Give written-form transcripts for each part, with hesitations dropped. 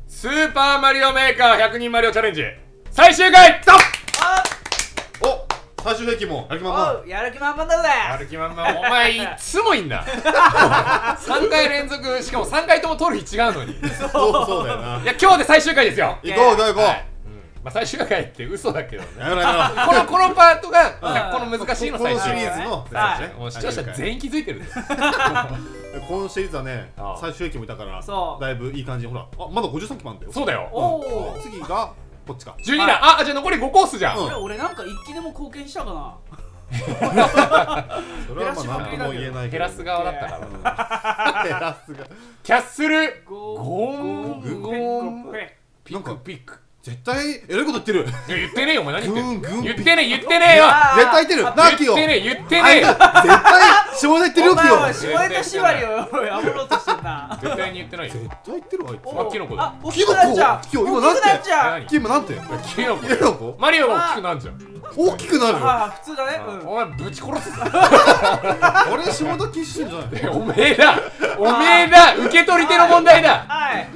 スーパーマリオメーカー100人マリオチャレンジ最終回きた。 お、最終兵器もやる気満々。 やる気満々だぜ。 やる気満々。お前いつもいんだ。3回連続、しかも3回とも取る日違うのに。 そうだよな。 いや今日で最終回ですよ。 行こう行こう行こう。 まあ最終回って嘘だけどね。 やめろやめろ。 このパートがこの難しいの最終このシリー回。 ズのもう視聴者全員気づいてるんですよ。 このシリーズはね、最終兵器もいたからだいぶいい感じに。ほら、あ、まだ53機もあるんだよ。 そうだよ。 おお。 次がこっちか。 12だ。あ、じゃあ残り5コースじゃん。 俺なんか一気でも貢献したかな。 それはまあ何とも言えないけど。 減らす側だったから。 減らすが。 キャッスルゴンピなんかクピク。 絶対えらいこと言ってる。 言ってねえよお前何言ってんの。 グン言ってねえよ。 絶対言ってる。ナーキよ。 言ってねえ言ってねえよ。 絶対下ネタ言ってるよキよ。 下ネタ縛りを破ろうとしてんな。 絶対に言ってないよ。 絶対言ってるわあいつ。 あ、キノコだ。 大きくなっちゃう。 キノコ今なんてキ今なんてキノコ。 キノコマリオが大きくなるじゃん。 大きくなる。 普通だね。 お前ぶち殺すぞ。 俺下ネタ禁止してんじゃない。 おめえだ受け取り手の問題だ。 はい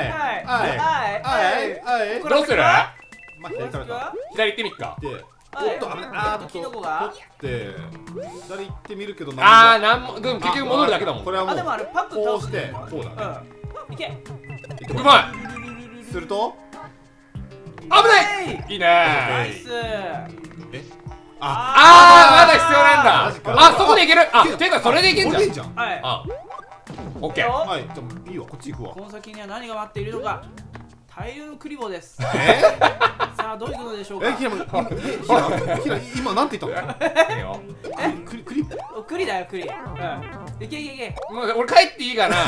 はいどうする。 まあ左から左行ってみっか。 で、おっと危ない。あーキノコがで左行ってみるけど、 ああ、なんも結局戻るだけだもん。 これはもうでもあれパックこうし倒してこうだね。 いけ。 うまい。 すると危ない。いいナね。 イス。 ああ、まだ必要なんだ。 マジかあ、そこでいける。あ、ていうかそれでいけんじゃん。 じゃん。 はい。 あ、オッケー。 はい、じゃあいいわ、こっち行くわ。 この先には何が待っているのか。大量のクリボーです。さあどういうことでしょうか。 今なんて言ったの？ いいよ。 クリクリだよクリ。いけいけいけ。 もう俺帰っていいかな。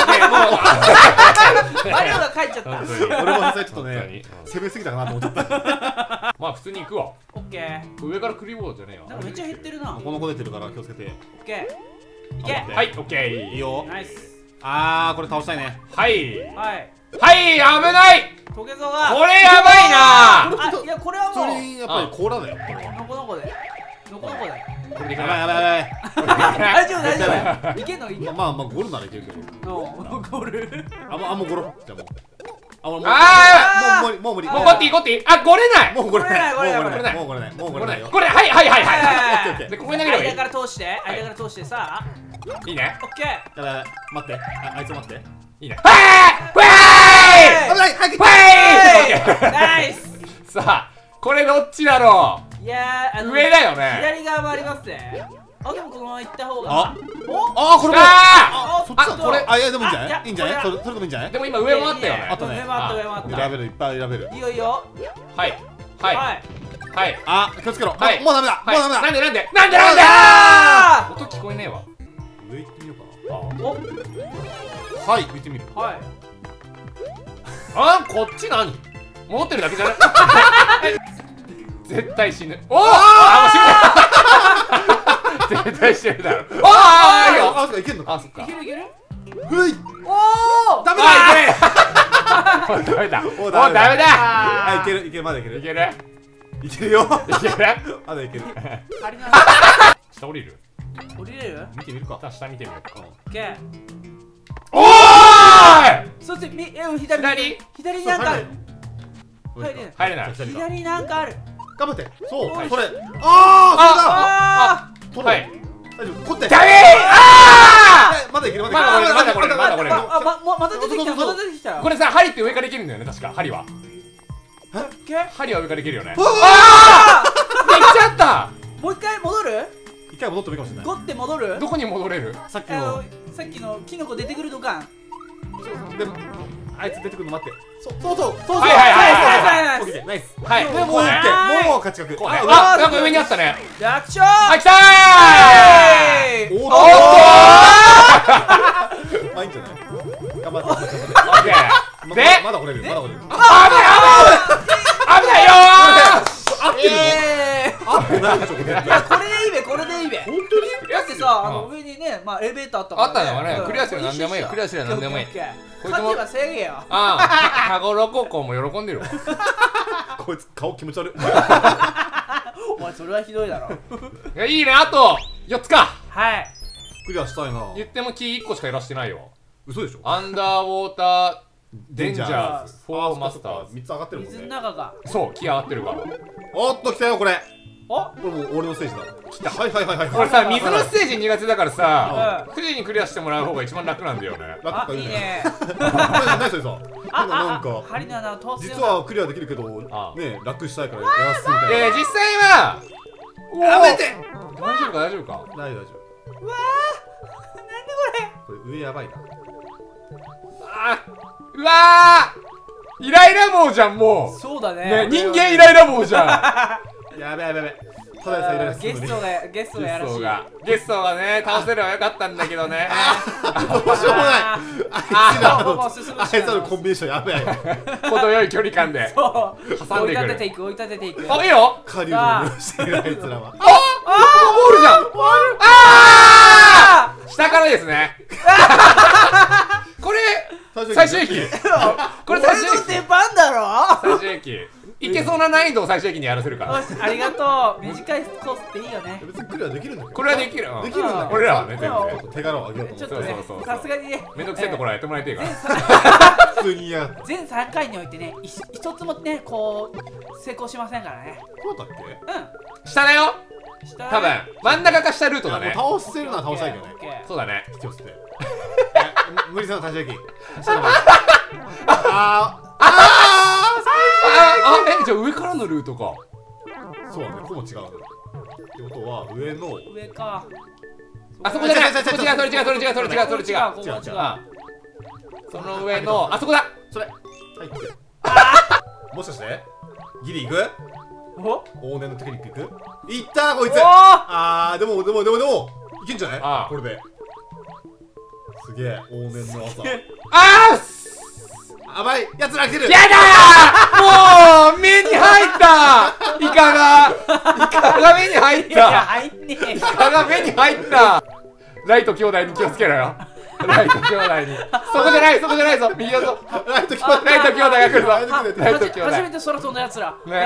マリオが帰っちゃった。 俺も実際ちょっとね攻めすぎたかなと思っちゃった。 まあ普通に行くわ。 オッケー。 上からクリボーじゃねえよ。 なんかめっちゃ減ってるな。 この子出てるから気をつけて。 オッケー。いけ。 はい、オッケー。 いいよ。 ナイス。 これ倒したいね。 はいはいはい、危ない。 トゲゾウが。 これやばいな。 いやこれはもう普通にやっぱり甲羅だよ。 ノコノコで。ノコノコで。 これでいかやばいない。 やばいやばい。 大丈夫大丈夫。いけんのいけんの。 まあゴルならいけるけど。 ゴル。 もうゴロ。じゃあもう。もう無理。 もうゴッティゴッティ。あ、ゴレない。 もうゴレない。 ゴレないもうゴレない。もうゴレない。もうゴレないよ。 これ、はい。 はいで、ここに投げればいい。 間から通してさあ。 いいね。 オッケー。 やばい待って。あいつ待って。 いいね。 危ない早く。 ナイス。 さあ、これどっちだろいやう。上だよね。 左側もありますね。でもこのまま行った方が。 これも。そっちこれ。 いやでもいいんじゃない？いいんじゃない？それでもいいんじゃない？ でも今上もあったよね。 あったね。 上もあった。 選べるいっぱい選べる。 いいよいいよ。 はい。 気をつけろ。もうはいダメだ。もうダメだ。 なんで音聞こえねえわ。 上行ってみようお。 かな。はい、行ってみる。 はい。 あ、こっち何？戻ってるだけじゃない？絶対死ぬ。おお！絶対死ぬだろ。いいよ。 そっかいけんのか。 あ、そっか。 いけるいける。 ふい。 おお。 ダメだ。 もうダメだ。 もうダメだ。 だ。 いけるまだいける。 いける。 いけるよ。 いける。 まだいける。 下降りる？ 降りれる？ 見てみるか。 下見てみようか。 オッケー。 おーい！ そして左になんかある。 入れない。 左になんかある。 頑張って。そう、それ。 ああ。 それだ。はい。大丈夫。こって。 ダメー！ まだいける。 まだこれ。 また出てきた。 これさ、針って上からいけるんだよね、確か。針は。針は上からいけるよね。 ああ！できちゃった。 もう一回戻る？ 一回戻ってもいいかもしれない。 ゴって戻る？ どこに戻れる？ さっきのキノコ出てくるのか。 でもあいつ出てくるの待って。そう。 はいナイス。 はい。 もう1点。もう勝ち確。 あ、なんか上にあったね。 楽勝。 あ、来たー！ おっと。まあいいんじゃない？頑張って。 オッケー。で、 まだ折れる。 危ないよー！ 合ってるの？合ってないでしょこれ。 いやこれでいいべこれでいいべ。 本当に？ だってさ上にねエレベーターあったから。 あったのね。クリアするなんでもいい。クリアするなんでもいい。 勝てばせげよ。 ああ、カゴロココも喜んでるわ。 こいつ顔気持ち悪い。 お前それはひどいだろ。 いいね、あと4つか。 はい。 クリアしたいな。 言ってもキー1個しか減らしてないよ。 嘘でしょ？ アンダーウォーターデンジャーズ、フォーマスターズ。 3つ上がってるもん水ね。 の中が。 そう、気上がってるから。 おっと来たよこれ。 お、 これもう俺のステージだ。来た。はいはいはいはい。 これさ、水のステージ苦手だからさ、9時にクリアしてもらう方が一番楽なんだよね。 あ、いいね。 何それさ。なんか針の穴を通すよ。 実はクリアできるけどね、楽したいからやらすみたいな。 実際はやめて。 大丈夫か大丈夫か。 大丈夫。 うわー、なんでこれ上やばいな。 うわー、イライラ棒じゃんもう。 そうだね。 人間イライラ棒じゃん。 やべやべやべ。ただでさイライラするのに。 ゲストがやらしい。 ゲストがね倒せればよかったんだけどね。 どうしようもない。あいつらのコンビネーションやべえ。 程よい距離感で挟んでくる。追い立てていく追い立てていく。 あ、いいよ。 狩人をしてるあいつらは。 ボールじゃん。ああ、下からですね。これ最終駅。これ最終駅。 出番だろ。 最終駅。いけそうな難易度を最終駅にやらせるから。 ありがとう。短いコースっていいよね。 別にクリアできるんだけど。 これはできる。 できるんだ。 俺らはね、全然。 手柄を上げようとちょ思って。 っとね、さすがにね。 めんどくせえところはやってもらいたいから。 普通にや。 全3回においてね、一つもね、こう成功しませんからね。 そうだっけ？ 下だよ。多分真ん中か下ルートだね。 倒せるのは倒したいけどね。 そうだね。 気をつけて。無理せな最終駅。 じゃあ上からのルートか。 そうだね、ここも違う。ってことは上の上か。 あそこじゃない。それ違う。その上のあそこだ。 それ。入って。もしかしてギリ行く？往年のテクニック行く？いったーこいつ。でもいけんじゃない？これで。すげえ往年の朝。甘いやつら来てる。 やだー。もう目に入ったイカが目に入った。イカが目に入った。ライト兄弟に気をつけろよ。ライト兄弟に。そこじゃないぞ。右だぞ。ライト兄弟が来るぞ。ライト兄弟。 初めて空飛んだやつら。やばい。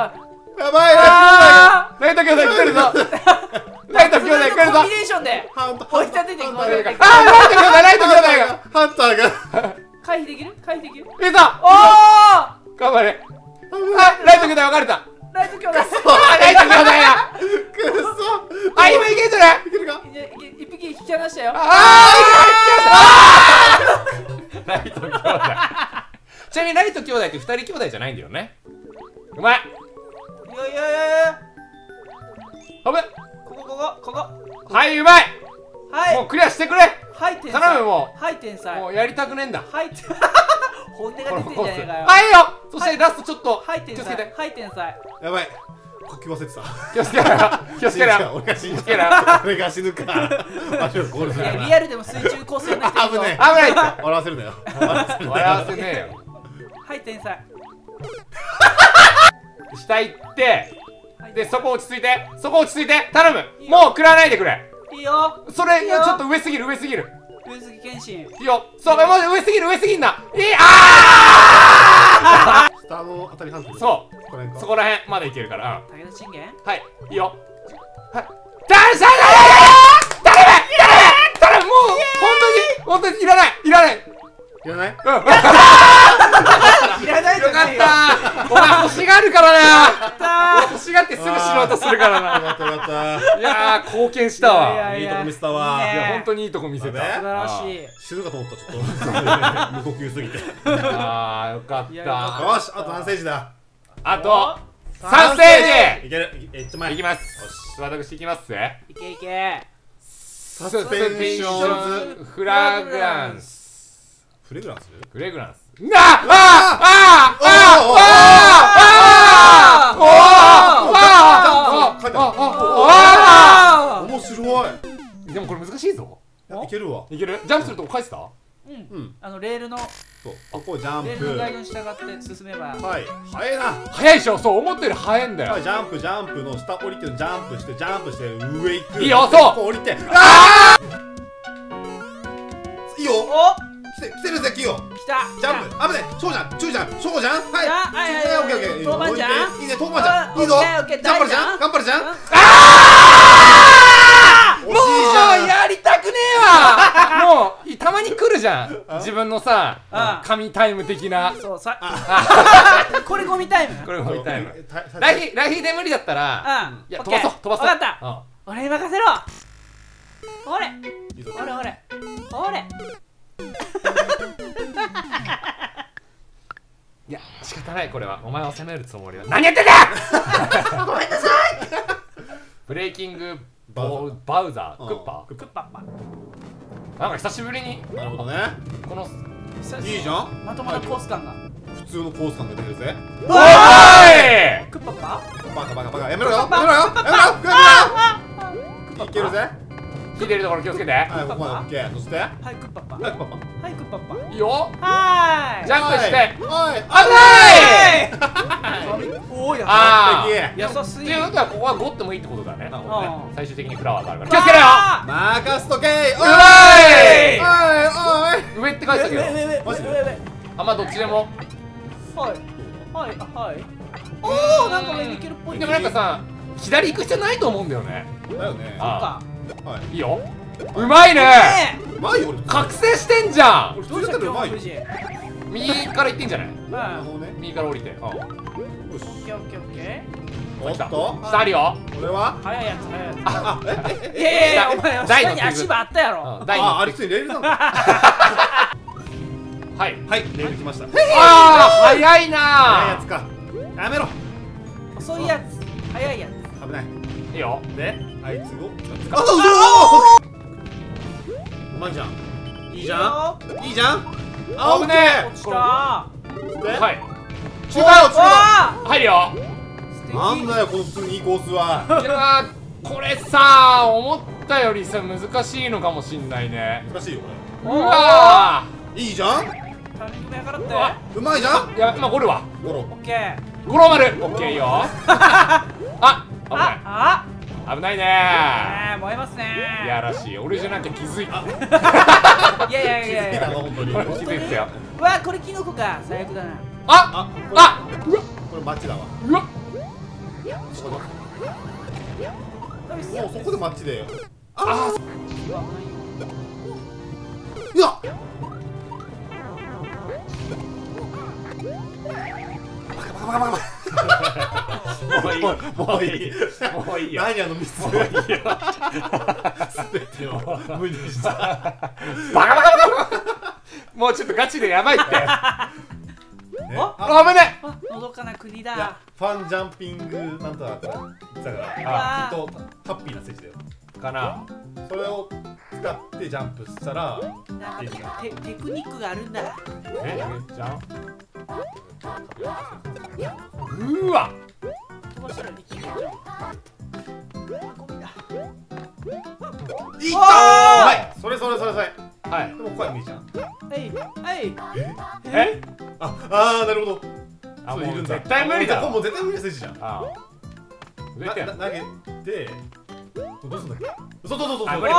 ライト兄弟来るぞ。ライト兄弟来るぞ。 コンビネーションで追い立てていこう。 ライト兄弟が。 ハンターが。 回避できる？ いた。おお。頑張れ。ライト兄弟分かれた。 ライト兄弟。 ライト兄弟や。 くっそ。 今いけんじゃない？ いけるか？ 一匹引き離したよ。 ライト兄弟。ちなみにライト兄弟って2人兄弟じゃないんだよね。うまい。危ない。 ここ。 はい、うまい。 はい。 もうクリアしてくれ。 はい、天才。 頼むもう。 はい、天才。 もうやりたくねえんだ。 はい、本音が出てんじゃねえかよ。 はいよ。そしてラストちょっと。 はい、天才。はい、天才。 やばい。呼吸忘れてた。 気をつけろ。 俺が死ぬか。 リアルでも水中高生の人危ない。笑わせるなよ。 笑わせねえよ。 はい、天才。 下行って、でそこ落ち着いて頼む。もう食らわないでくれ。 いいよ。 それちょっと上すぎる。 上杉謙信。 いいよ。そう、もう上すぎんな。 下の当たり判定。 そう。そこら辺まだいけるから。 武田信玄。 はい、いいよ。はい。頼む。もう本当にいらない。 いらない？ よかったお前欲しがるからな。欲しがってすぐ死のうとするからな。 よかった。 いや貢献したわ。 いいとこ見せたわ。 いや本当にいいとこ見せた。 素晴らしい。 死ぬかと思ったちょっと無呼吸すぎて。 よかった。 よし、あと何ステージだ。 あと3ステージ。 いける。 いきます。私いきますぜ。 いけ。 サスペンションズフラグランス。 フレグランス。面白い。 でもこれ難しいぞ。 いけるわ。 いける？ジャンプするとこ書いてた？ レールのここジャンプ。 レールのガイドに従って進めば。 はい。早いな。 早いでしょ。そう思ったより早いんだよ。 ジャンプの下降りてジャンプして上行く。 いいよ。そう。 降りて。いいよ。来てるぜキヨ。 来た。 ジャンプ。危ない。そうじゃん。はい。オッケー。 トーマンちゃん。 いいね。トーマンちゃん。いいぞ。頑張るじゃん。もうやりたくねえわ。もう痛たまに来るじゃん自分のさ神タイム的な。 そうさこれゴミタイム。 これゴミタイム。来賓で無理だったらいや飛ばそう飛ばそう。 分かった、俺に任せろ。ほれほれほれほれ。 いや仕方ない、これはお前を責めるつもりは。何やってんだごめんなさい。 ブレイキングバウザークッパクッパッパ。 なんか久しぶりに。 なるほどね。 このいいじゃん、 まともなコース感が。 普通のコース感が出てるぜ。 おーいクッパッパバカバカバカ、やめろよやめろよやめろよ。いけるぜ。 引いてるところ気をつけて。 はい、ここまでオッケー。そしてはいクッパッパはい、パパはいクッパッパ。 いいよ。 はーい。 ジャンプしておい危ない。 おお、やあ優しい。 っていうことはここは5ってもいいってことだね。 うん最終的にフラワーがあるから気をつけろよ。 任すとけー。 うおいまい。上って書いてたけど。 マジで上。 あ、まあどっちでも。 はいはいはい。おお、なんか上に行けるっぽい。 でもなんかさ、左行く必要ないと思うんだよね。 だよね。 あはい。 いいよ。うまいね。 うまいよ俺。 覚醒してんじゃん。 俺普通だったらうまいよ。 右から行ってんじゃない。 なるほどね。 右から降りて。 よし。 オッケーオッケーオッケおっと。 下あるよ。 これは？ ー。早いやつ早いやつ。 あ、 いやいやお前下に足場あったやろ。 あ、あれ普通にレールなんだ。 はいはい、レール来ました。 ああ、早い早いなやつか。やめろ。 遅いやつ早いやつ。 危ない。 いいよ。 で、あいつを使う。うまいじゃん。いいじゃん。いいじゃん。あ、 危ね落ちたー。 はい。 中間入るよ。 なんだよこの普通にいいコースは。 いやー、これさ、思ったよりさ難しいのかもしんないね。 難しいようわいいじゃん。 タイミングやからってうまいじゃん。 ー。いや、まあゴルは。 ゴロ。 オッケー。 ゴロ丸。オッケーいいよ。あ、危ない。 あ危ないね燃えますねー。いやらしい。俺じゃなきゃ気づいた。 いやいやいやいや。 本当に。 気づいてたよ。 うわこれキノコか最悪だな。 あ、あ、うわ、 これマッチだわ。 うわ。 もうそこでマッチで。 あいや。 もういい。もういい。もういいよ。 何あのミス。 もういいよ。 すべてを無にした。 バカバカバカ。もうちょっとガチでやばいって。 ね、 あ危ねあのどかな国いやだ。 ファンジャンピングなんとかって言ってたからあきっとハッピーなステージだよ。 かな。 それを使ってジャンプしたらなんかテクニックがあるんだ。 え、じゃん。うわ。 飛ばしたらできるじゃん。ゴミだ。 いったー。うまい。それ。 はい。 でもここはいいじゃん。 はいはい。 え？ あなるほど。 あ、 そういるんだ。 絶対無理だ。 もう絶対無理なステージじゃん。 ああ。上行って。 投げてどうすんだっけ。そう。 あ、無理無理。はい無理。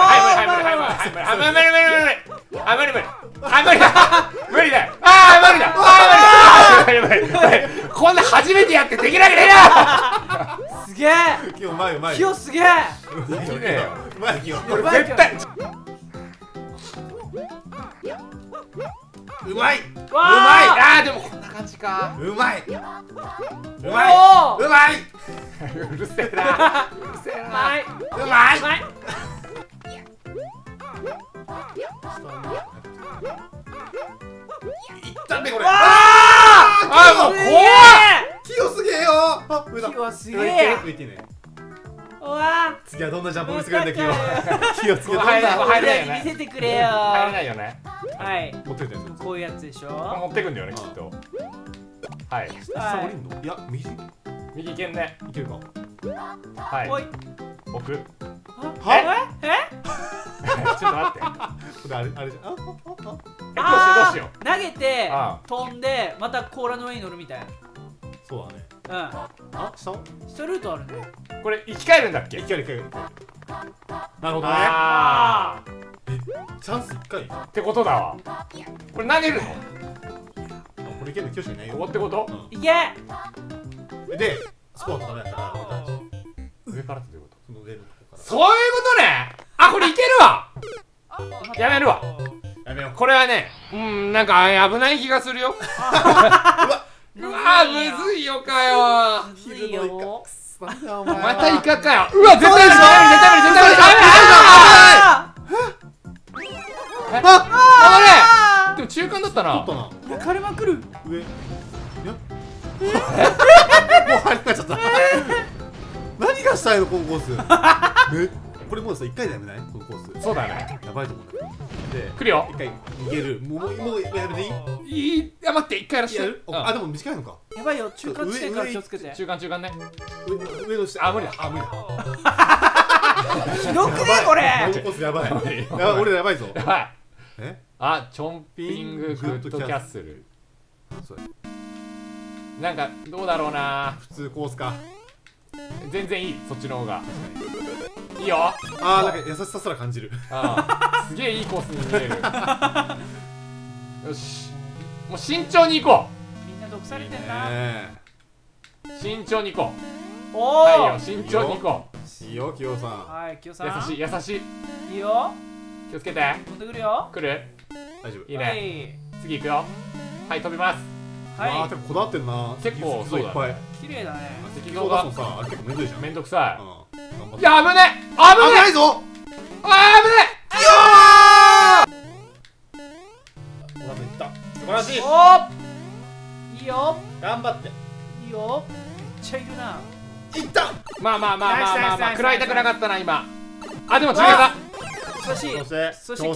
無理だよ。ああ、無理だ。無理。こんな初めてやってできなくねえな。 すげえ。 キヨうまいうまい。 キヨすげえ。 できねえよ。 うまいキヨ。 これ絶対。 うまい。 わああ、でもこんな感じか。 うまい。うおまい。 ーうまい。 うるせえな。うるせえな。 うまい。 うまい。 うまい。 いったねこれ。 ああ、もう怖い。 キヨすげえよ。あ、上だ。 キヨはすげえ。 上行っていいね。 うわ次はどんなジャンプを見せてくれるんだキヨ。キヨ次はどん入れないな。 入れないよね見せてくれよ。 入れないよね。 はい。 持ってるやつ。 こういうやつでしょ。 持ってくんだよね、きっと。はい。 下降りんの？いや右。 右行けんね。 いけるか。 はい。 おい。 置く。 は？え？ ちょっと待って。 これあれじゃん。 どうしよう。 投げてあ飛んでまた甲羅の上に乗るみたいそうだね。 な。 あ、下？ 一ルートあるね。 これ生き返るんだっけ？ いける。なるほどね。 ああ。 チャンス1回。 ってことだわ。これ投げるの？ これいけるのキヨしかいないよ。 ここってこと？ いけ。 で、スコアとかねやったら上からってどういうこその上のとこと？そういうことね。あ、これいけるわ。やめるわ。 やめこれはね、なんか危ない気がするよ。うわむずいよかよ。 むずいよ。 またイカかよ。うわ絶対無理絶対無理絶対無理絶対無理。あれでも中間だったな。 分かれまくる。 上もう入っちゃった。何がしたいのこのコース。これもうさ1回でやめないこのコース。 そうだね。 やばいと思う。で来るよ。 1回逃げる。もうやめていい？ いい。待って1回やらして。 あでも短いのか。 やばいよ中間地点から気をつけて。 中間ね。 上の下。無理だ。無理だ。 ひどくねこれ。 このコースやばい。俺らやばいぞ。 やばい。チョンピンググッドキャッスル。なんかどうだろうな。 普通コースか。 全然いい。そっちの方がいいよ。 なんか優しさすら感じる。 すげえいいコースに見える。よしもう慎重に行こう。みんな毒されてんな。 慎重に行こう。 おおはいよ慎重に行こう。いいよキヨさん。 はいキヨさん。 優しい優しい。 いいよ。 気をつけて。 飛んでくるよ。 来る。 大丈夫。 いいね。次行くよ。はい飛びます。 はい。 でもこだわってんな。 結構そういっぱい。 綺麗だね。 赤道がさあれ結構めんどいじゃん。 めんどくさい。 いや危ね危ないぞ。 危ねおなめいった。素晴らしい。 いいよ。 頑張って。 いいよ。めっちゃいるな。 いった。 まあ食らいたくなかったな今。でも違うか。 そして強制スクロール。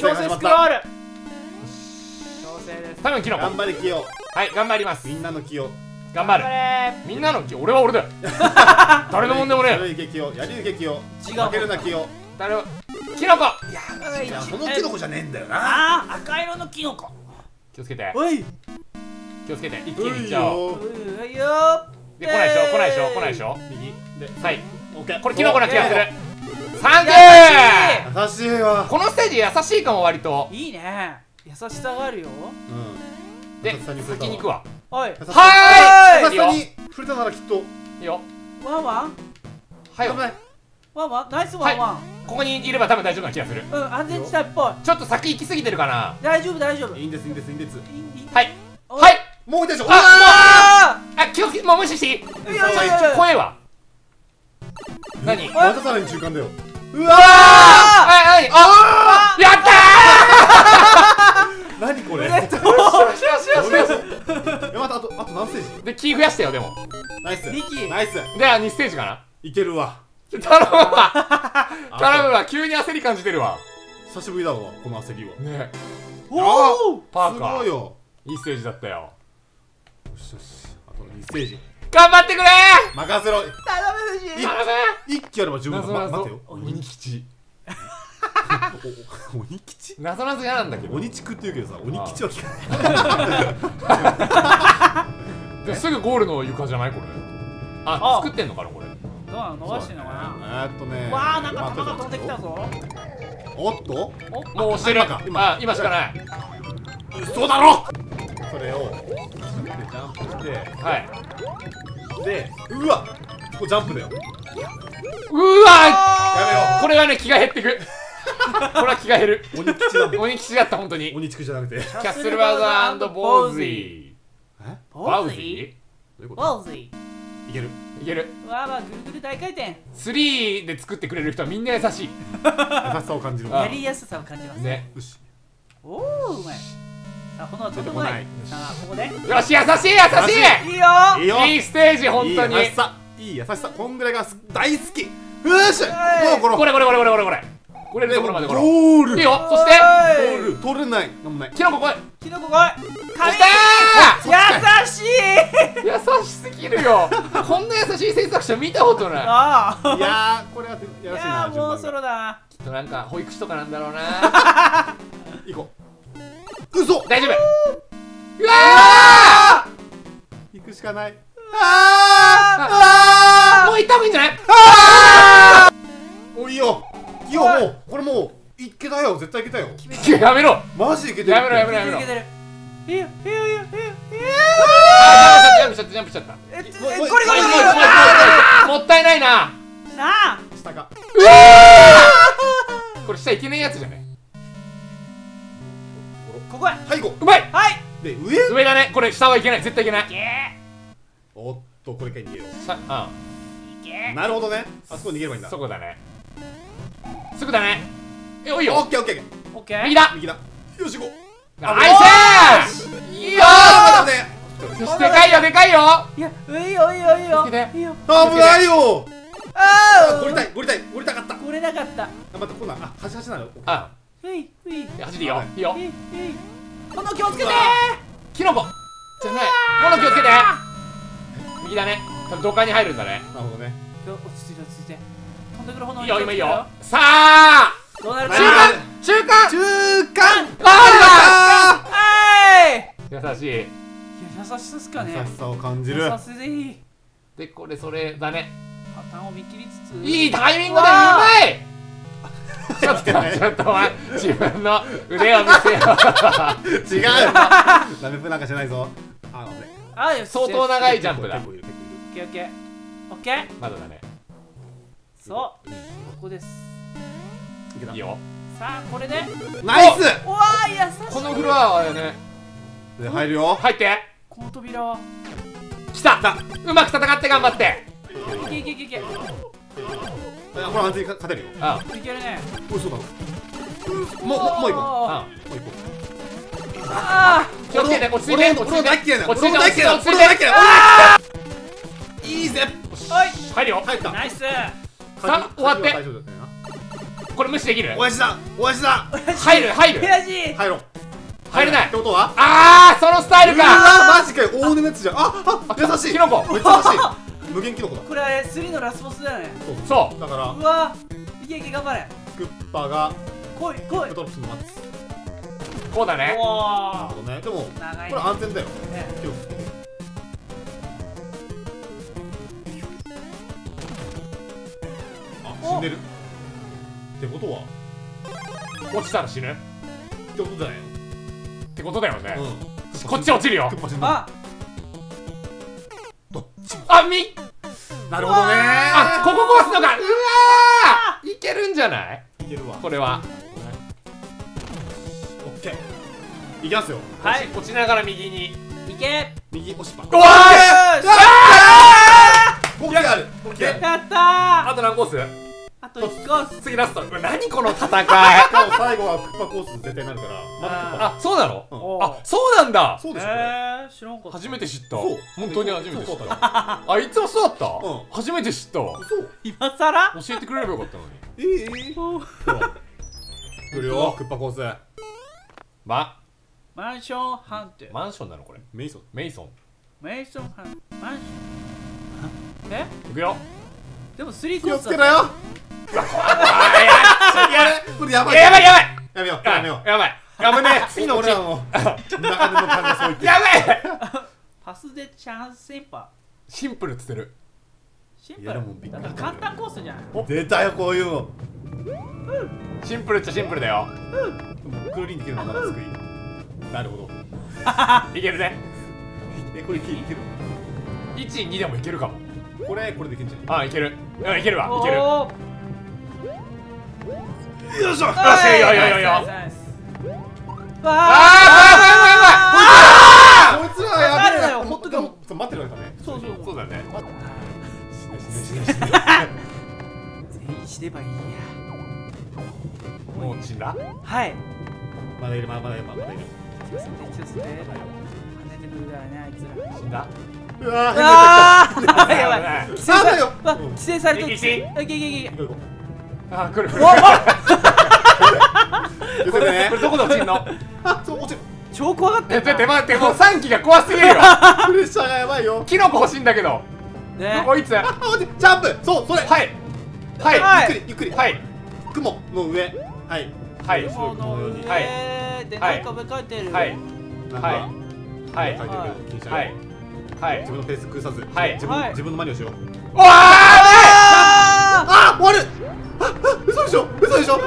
強制です。 多分キノコ。 頑張れキヨ。 はい頑張ります。 みんなのキヨ。 頑張る。みんなのキヨ。俺は俺だよ。誰のもんでもね。 やり抜けキヨ。やり抜けキヨ。負けるなキヨ。 誰をキノコ。 いやそのキノコじゃねえんだよな。 赤色のキノコ。 気をつけて。 おい気をつけて。一気にいっちゃおう。 いいよ。 で来ないでしょ。右ではいオッケー。 これキノコな気がする。サンキュー。優しいわ。 このステージ優しいかも割と。 いいね。優しさがあるよ。 で先に行くわ。 はい。 優しさに触れたならきっといいよ。 ワンワン。 はい。 ワンワンナイスワンワン。 ここにいれば多分大丈夫な気がする。 安全地帯っぽい。 ちょっと先行き過ぎてるかな。 大丈夫大丈夫。 いいんです。 はいはいもういいでしょ。 気をつけもう無視していい。声は何。 またさらに中間だよ。うわやったー。何これ。 よしまたあと何ステージでキー増やしたよ。でもナイスリキナイス。 では2ステージかな。 いけるわ。 頼むわ急に焦り感じてるわ。 久しぶりだわこの焦りはね。 おおパーカーすごいよ。 いいステージだったよ。 よしあと2ステージ頑張ってくれ任せろ。 頼むし。 一気やれば十分だ。待てよ。 鬼吉鬼吉なぞなぞ嫌なんだけど。 鬼地区って言うけどさ鬼吉は聞かない。ですぐゴールの床じゃないこれ。作ってんのかなこれ。 どうなの伸ばしてんのかな。 ね。 わあなんか球が飛んできたぞ。 おっともう押してる。今しかない。 嘘だろ。それをジャンプしてはいでうわここジャンプだよ。 うわやめよう。これはね気が減ってく。これは気が減る。 鬼吉だ。 鬼吉だった本当に。 鬼地区じゃなくてキャッスルバーズ&ボーズィ。 バウズィいけるいける。 わあぐるぐる大回転。 3で作ってくれる人はみんな優しい。 優しさを感じる。 やりやすさを感じますね。 よし。 おおうまい。炎飛んでこない。ここで。 よし優しい。 いいよ。 いいステージ本当に。 いい優しさこんぐらいが大好き。よしもうこれでところまでゴール。いいよ。そして取れない。 キノコ来い。 キノコ来い。優しい。 優しすぎるよ。こんな優しい制作者見たことない。 いやこれはやらしいな。 もうソロだ。 きっとなんか保育士とかなんだろうな。 行こう。嘘。 大丈夫。うわ行くしかない。 もう行った方がいいんじゃない。 おいいよ。いいよもうこれもういけたよ。絶対いけたよ。 やめろ。 マジいけてる。 やめろ。 いいよ。 ジャンプしちゃった。 これもったいないな。 下か。 これ下いけないやつじゃない。 ここで上だね。これ下はいけない、絶対いけない。 おっと、これから逃げよう。 いけなるほどね。あそこ逃げればいいんだ。 そこだね。すぐだね。おいよ。 オッケーオッケー。 オッケー。 右だ。 右だ。よし、行こう。 ナイスいいよー。よし、でかいよ、でかいよ。 いや、いいよいいよいいよ。 危ないよ。 ああ、 降りたかった。 これなかった。 あ、待って、こんなん、あ、端なの。 あ、 ふいふい。 走りよ。いいよ。 この気をつけて。 キノコじゃない。この気をつけて。右だね。多分土管に入るんだね。 なるほどね。 落ち着いて落ち着いて。飛んでくる炎。 いいよ、今いいよ。さあ。 どうなるか。 中間。 ああ。 優しい。 いや、優しさっすかね。 優しさを感じる。 優しさでいい。 で、これそれだね。 パターンを見切りつつ。 いいタイミングでうまい。ちょっと待って自分の腕を見せよう。 違う。ダメプなんかしないぞ。あ、 相当長いジャンプだ。 オッケーオッケーオッケー。 まだだね。 そうここです。 いいよ。 さあこれでナイス。 うわー、優しい。 このフロアはね。 で、入るよ。 入って。 この扉は来た。うまく戦って頑張って。 いけいけいけいけ。 これ安全に勝てるよ。 いけるね。 おい、そうだ。もう行こう。もう行こう。 ああ、 気をつけて、落ち着いて。 俺も大嫌いな。 落ち着いて、落ち着いて。 俺も大嫌い。いいぜ。 はい。 入るよ。 入った。 ナイス。 さあ、終わって。これ無視できる。 親父だ。 入る。 悔しい。 入ろう。 入れない。 ってことは。 そのスタイルか。 マジかよ。大根のやつじゃん。優しい。 キノコ。 めっちゃ優しい。無限キノコだ。 これあれ3のラスボスだよね。 そうだから。 うわ、いけいけ頑張れ。 クッパが来い来い。 トロップするの待つ。 こうだね。 おお。 ね、でもこ長い。 れ安全だよ。気をつけて。あ、死んでる。ってことは落ちたら死ぬ。 ってことじゃないの？ ってことだよね。こっち落ちるよ。 あ、 どっち？ なるほどね。ここ壊すのか。うわー、いけるんじゃない？ いけるわ。 これは。 オッケー。いきますよ。 はい。 落ちながら右に。 いけ。 右押しパン。 おー。 オッケーある。 やったー。 あと何コース？ あと1コース。 次ラスト。何この戦い。 最後はクッパコース絶対なるから。 あ、そうなの？あ、そうなんだ。 そうでしょ。 知らんかった。 初めて知った。 そう。 本当に初めて知った。あ、いつもそうだった？初めて知った。 そう。 今さら？ 教えてくれればよかったのに。 来るよ、クッパコース。 マンションハント。 マンションなのこれ？ メイソン。 メイソンハンマンション。え？ いくよ。 でも3コ気ースをつけろよ。これやばい。 やめよう。やばい。次の俺らの中での感がそう言って。 やばい。 パスでチャンスセンパー。 シンプルっつってる。 シンプル。だから簡単コースじゃない。 出たよこういうの。 シンプルっちゃシンプルだよ。 クルリンできるのまだ作り。なるほど。 いけるね。 これいける。 1、2でもいけるかも。 これできるんじゃない？ いける。いけるわ。いける。 よいしょ。 よし、いいよ。 こいつらやべえよ。 ほっとけよ。 待ってるわけだね。 そうだね。 全員死ねばいいや。 もう死んだ？ はい。 まだいる。 気をつけて。跳ねてくるからね、あいつら。 死んだ？ うわー、やばい。 規制されよ。 規制されてる。 いけ。来る。これどこで落ちんの？ そう落ちる。 超怖がってる。 待って、もう3機が怖すぎるよ。 プレッシャーがやばいよ。 キノコ欲しいんだけど。こいつ。 ジャンプ。そう、それ。 はい。 ゆっくり。 はい。 雲の上。はい。 雲の上でなんか書いてる。 はい。 自分のペース崩さず。自分のマニをしよう。 わあ、終わる。嘘でしょ。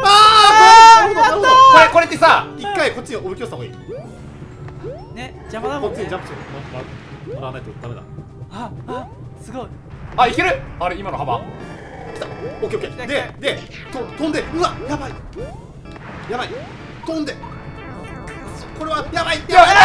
これってさ、 一回こっちにおびき寄せた方がいい。 ね、邪魔だもんね。 こっちにジャンプしてもらわないとダメだ。 すごい。 いける。あれ今の幅。 来た。オッケー。で飛んで。うわ、やばい。飛んで。 これはやばいやばい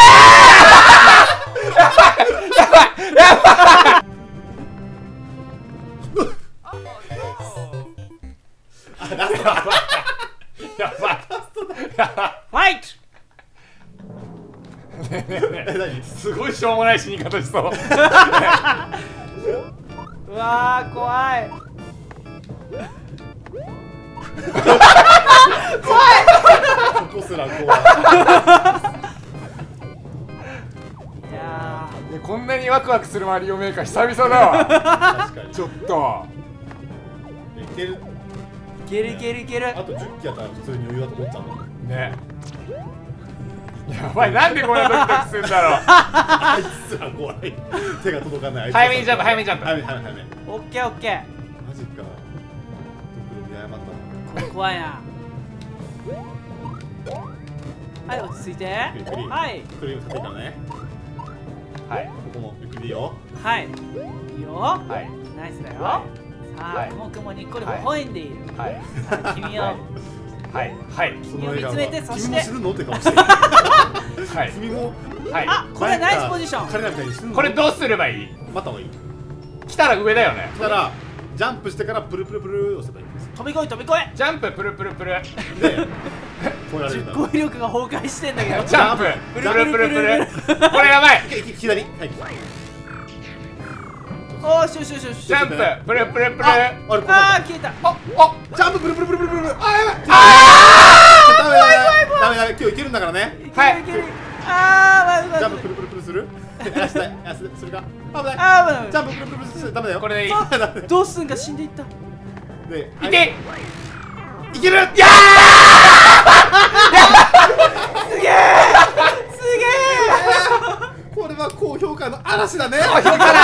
ファイト。 すごいしょうもない死に方しそう。 うわー怖い。 ここすら怖い。 いやこんなにワクワクするマリオメーカー久々だわ。 確かにちょっといける。 いけるいけるいける。 あと10機やったら普通に余裕だと思っちゃうのね。やばい、なんでこんなドキドキするんだろう。 あいつら怖い。手が届かない。 早めにジャンプ、早めにジャンプ。 早め。 オッケーオッケー。 マジか。ドクロ見誤ったな。 怖いな。はい、落ち着いて。 ゆっくりはいクリーム使っていいからね。 はいここもゆっくりでいいよ。 はい。いいよ。 はいナイスだよ。 はさあ、 はいもくもにっこり微笑んでいる。 はいさあ君をはいはい君を見つめて、そして君も死ぬのって顔してる。 はい君もはい。 あ、これナイスポジション。 彼らみたいに死ぬの。 これどうすればいい？ 待った方がいい。 来たら上だよね。 そしたらジャンプしてからプルプルプル押せばいいんです。 飛び越え飛び越え。 ジャンププルプルプル。 で、こうやられるんだ。 語彙力が崩壊してんだけど。 ジャンププルプルプルプル。これやばい。 左。はい。 おーしよしよしよし。 ジャンププルプルプル。 あれここあだー消えた。 おジャンププルプルプルプルプル。あやばい。ダメ今日いけるんだからね。 はいいけるいける。あー、まジャンププルプルプルする？やしたい。するか。危ない。 あー、 ジャンププルプルプルする。ダメだよ。 これでいい。 どうすんか死んでいった。 で、 いけ。 いける。 やー。 すげえ。 これは高評価の嵐だね。 高評価の嵐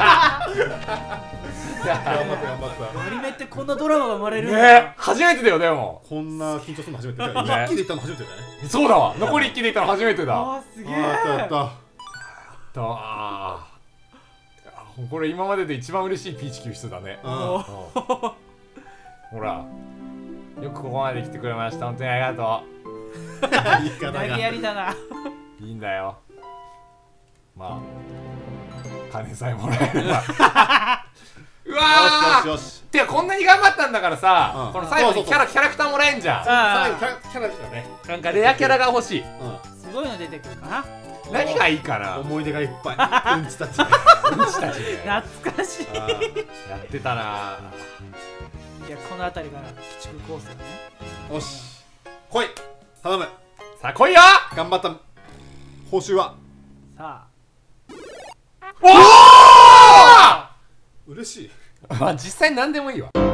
頑張った。 アニメってこんなドラマが生まれるんだ。 ね、初めてだよでも。 こんな緊張するの初めて。一気でいったの初めてだね。 そうだわ。残り1機でいったの初めてだ。 あー、すげえ。 やった。 あー、これ今までで一番嬉しいピーチ救出だね。ほら、よくここまで来てくれました。本当にありがと言い方投げやりだな。 う。いいんだよ。まあ金さえもらえれば。うわー。 よし。 てかこんなに頑張ったんだからさ、この最後にキャラクターもらえんじゃん。 最後キャラだね。 なんかレアキャラが欲しい。 すごいの出てくるかな。 何がいいかな。 思い出がいっぱい。うんちたち。 うんちたちね。 懐かしい。 やってたな。 いや、この辺りが鬼畜コースだね。 よし。来い。頼む。 さあ来いよ。 頑張った。報酬は。 さおお。 嬉しい。 まあ実際何でもいいわ。